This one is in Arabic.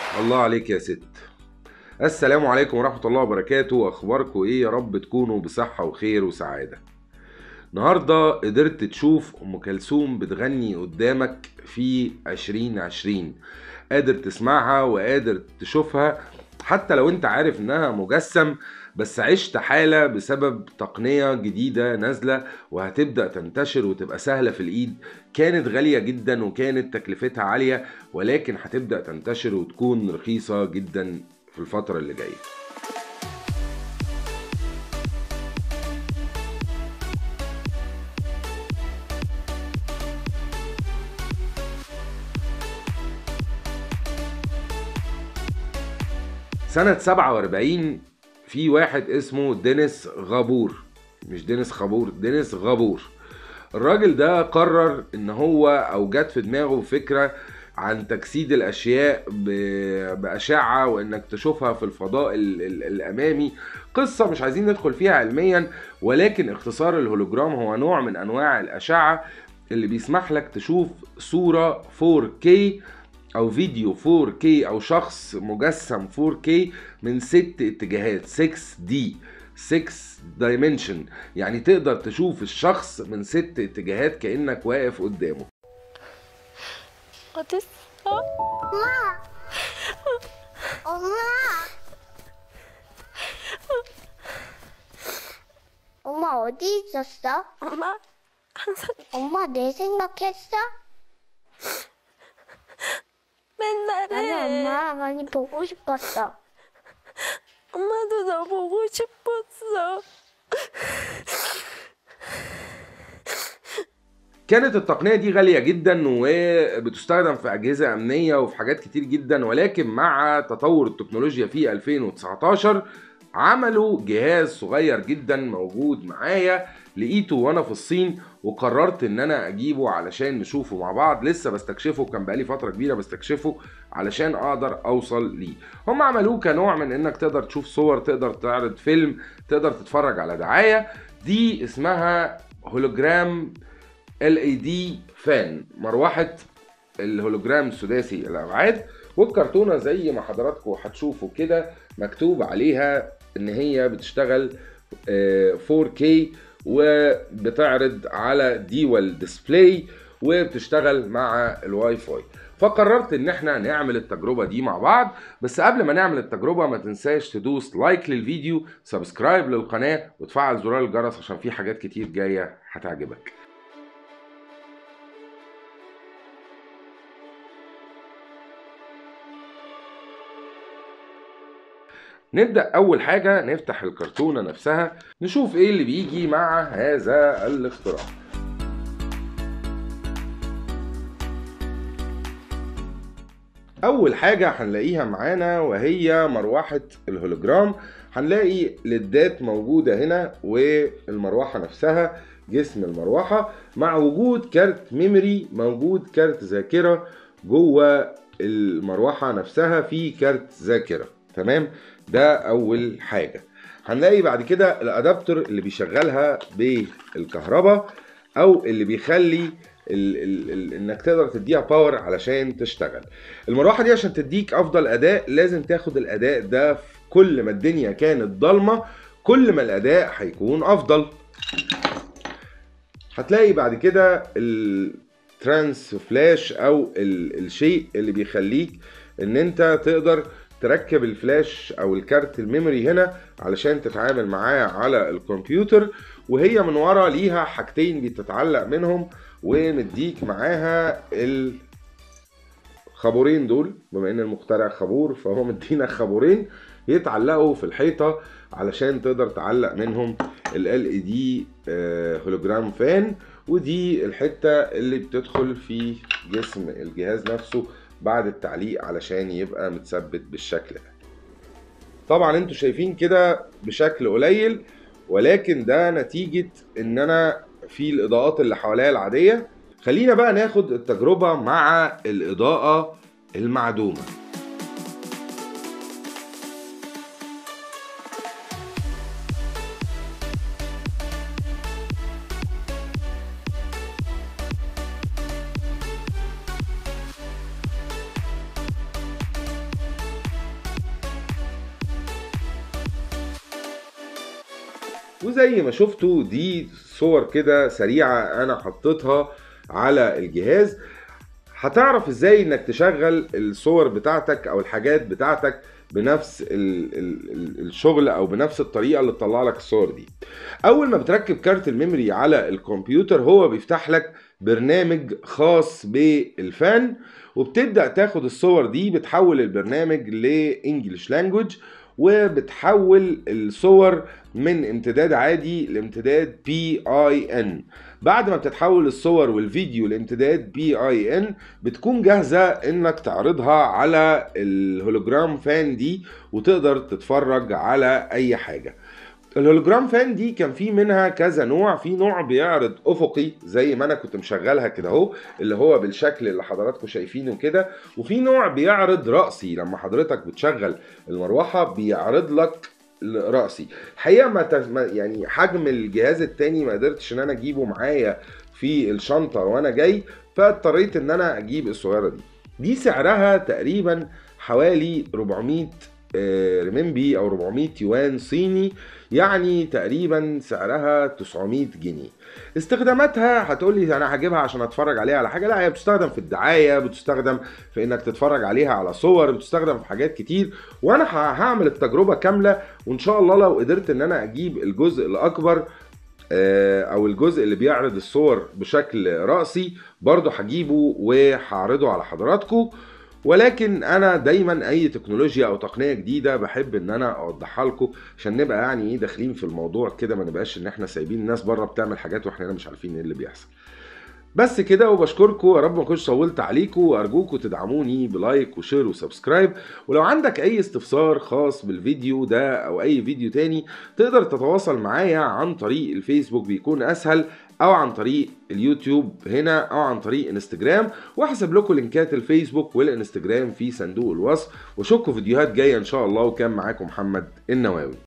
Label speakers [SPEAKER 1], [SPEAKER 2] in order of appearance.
[SPEAKER 1] الله عليك يا ست. السلام عليكم ورحمة الله وبركاته. أخباركم إيه؟ يا رب تكونوا بصحة وخير وسعادة. النهاردة قدرت تشوف أم كلثوم بتغني قدامك في 2020، قادر تسمعها وقادر تشوفها حتى لو انت عارف انها مجسم، بس عشت حالة بسبب تقنية جديدة نازلة وهتبدأ تنتشر وتبقى سهلة في الإيد. كانت غالية جدا وكانت تكلفتها عالية، ولكن هتبدأ تنتشر وتكون رخيصة جدا في الفترة اللي جاية. سنة 47 في واحد اسمه دينيس غابور، مش دينيس خابور، دينيس غابور. الراجل ده قرر ان هو او جت في دماغه فكرة عن تجسيد الاشياء باشعة وانك تشوفها في الفضاء الامامي. قصة مش عايزين ندخل فيها علميا، ولكن اختصار الهولوجرام هو نوع من انواع الاشعة اللي بيسمح لك تشوف صورة 4K او فيديو 4K او شخص مجسم 4K من 6 اتجاهات، 6D، 6 dimension. يعني تقدر تشوف الشخص من 6 اتجاهات كأنك واقف قدامه.
[SPEAKER 2] 어딨어?
[SPEAKER 3] 엄마! 엄마! 엄마 어디 있었어?
[SPEAKER 2] 엄마 항상
[SPEAKER 3] 엄마 내 생각했어?
[SPEAKER 2] 맨날
[SPEAKER 3] 나는
[SPEAKER 2] 해.
[SPEAKER 3] 엄마 많이 보고 싶었어.
[SPEAKER 2] 엄마도 너 보고 싶었어.
[SPEAKER 1] كانت التقنية دي غالية جدا وبتستخدم في أجهزة أمنية وفي حاجات كتير جدا، ولكن مع تطور التكنولوجيا في 2019 عملوا جهاز صغير جدا موجود معايا، لقيته وانا في الصين وقررت ان انا اجيبه علشان نشوفه مع بعض. لسه بستكشفه، كان بقالي فترة كبيرة بستكشفه علشان اقدر اوصل ليه. هم عملوه كنوع من انك تقدر تشوف صور، تقدر تعرض فيلم، تقدر تتفرج على دعاية. دي اسمها هولوجرام LED فان، مروحة الهولوجرام السداسي الابعاد. والكرتونة زي ما حضراتكم هتشوفوا كده مكتوب عليها ان هي بتشتغل 4K وبتعرض على ديوال ديسبلاي وبتشتغل مع الواي فاي. فقررت ان احنا نعمل التجربة دي مع بعض. بس قبل ما نعمل التجربة ما تنساش تدوس لايك للفيديو، سبسكرايب للقناة، وتفعل زرار الجرس عشان في حاجات كتير جاية هتعجبك. نبدأ أول حاجة نفتح الكرتونة نفسها نشوف إيه اللي بيجي مع هذا الاختراع. أول حاجة هنلاقيها معانا وهي مروحة الهولوجرام. هنلاقي ليدات موجودة هنا والمروحة نفسها، جسم المروحة، مع وجود كارت ميموري، موجود كارت ذاكرة جوه المروحة نفسها، في كارت ذاكرة. تمام، ده أول حاجة. هنلاقي بعد كده الأدابتر اللي بيشغلها بالكهرباء أو اللي بيخلي انك تقدر تديها باور علشان تشتغل. المروحه دي عشان تديك افضل اداء لازم تاخد الاداء ده. في كل ما الدنيا كانت ضلمه كل ما الاداء هيكون افضل. هتلاقي بعد كده الترانس فلاش او الشيء اللي بيخليك ان انت تقدر تركب الفلاش او الكارت الميموري هنا علشان تتعامل معاه على الكمبيوتر. وهي من ورا ليها حاجتين بتتعلق منهم، ومديك معاها الخابورين دول، بما ان المخترع خابور فهو مدينا خابورين يتعلقوا في الحيطة علشان تقدر تعلق منهم ال LED هولوجرام فان. ودي الحتة اللي بتدخل في جسم الجهاز نفسه بعد التعليق علشان يبقى متثبت بالشكل ده. طبعا انتوا شايفين كده بشكل قليل، ولكن ده نتيجة ان انا في الاضاءات اللي حواليا العادية. خلينا بقى ناخد التجربة مع الاضاءة المعدومة. وزي ما شفتوا دي صور كده سريعة انا حطيتها على الجهاز. هتعرف ازاي انك تشغل الصور بتاعتك او الحاجات بتاعتك بنفس الشغل او بنفس الطريقة اللي تطلع لك الصور دي. اول ما بتركب كارت الميموري على الكمبيوتر هو بيفتح لك برنامج خاص بالفان، وبتبدأ تاخد الصور دي، بتحول البرنامج لإنجليش لانجوج، وبتحول الصور من امتداد عادي لامتداد PIN. بعد ما بتتحول الصور والفيديو لامتداد PIN بتكون جاهزة انك تعرضها على الهولوجرام فان دي وتقدر تتفرج على اي حاجة. الهولوجرام فان دي كان في منها كذا نوع. في نوع بيعرض افقي زي ما انا كنت مشغلها كده اهو، اللي هو بالشكل اللي حضراتكم شايفينه كده، وفي نوع بيعرض رأسي، لما حضرتك بتشغل المروحة بيعرض لك رأسي. الحقيقة يعني حجم الجهاز التاني ما قدرتش ان انا اجيبه معايا في الشنطة وانا جاي، فاضطريت ان انا اجيب الصغيرة دي سعرها تقريبا حوالي 400 رمنبي او 400 يوان صيني، يعني تقريبا سعرها 900 جنيه. استخداماتها هتقولي انا هجيبها عشان اتفرج عليها على حاجه، لا، هي بتستخدم في الدعايه، بتستخدم في انك تتفرج عليها على صور، بتستخدم في حاجات كتير. وانا هعمل التجربه كامله، وان شاء الله لو قدرت ان انا اجيب الجزء الاكبر او الجزء اللي بيعرض الصور بشكل رأسي برضو هجيبه وهعرضه على حضراتكم. ولكن انا دايما اي تكنولوجيا او تقنيه جديده بحب ان انا اوضحها لكم عشان نبقى يعني ايه داخلين في الموضوع كده، ما نبقاش ان احنا سايبين الناس بره بتعمل حاجات واحنا مش عارفين ايه اللي بيحصل. بس كده، وبشكركم، يا رب ما كنتش طولت عليكم، وارجوكم تدعموني بلايك وشير وسبسكرايب. ولو عندك اي استفسار خاص بالفيديو ده او اي فيديو تاني تقدر تتواصل معايا عن طريق الفيسبوك بيكون اسهل، او عن طريق اليوتيوب هنا، او عن طريق انستجرام، وهسيب لكم لينكات الفيسبوك والانستجرام في صندوق الوصف. واشوفكم فيديوهات جايه ان شاء الله، وكان معاكم محمد النواوي.